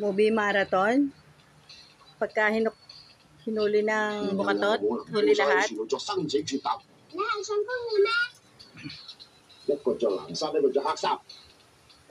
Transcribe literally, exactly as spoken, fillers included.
Movie marathon. Pagka hinuk hinuli ng bukatot, huli lahat. 你係順風耳咩？一個着藍衫，一個着黑衫。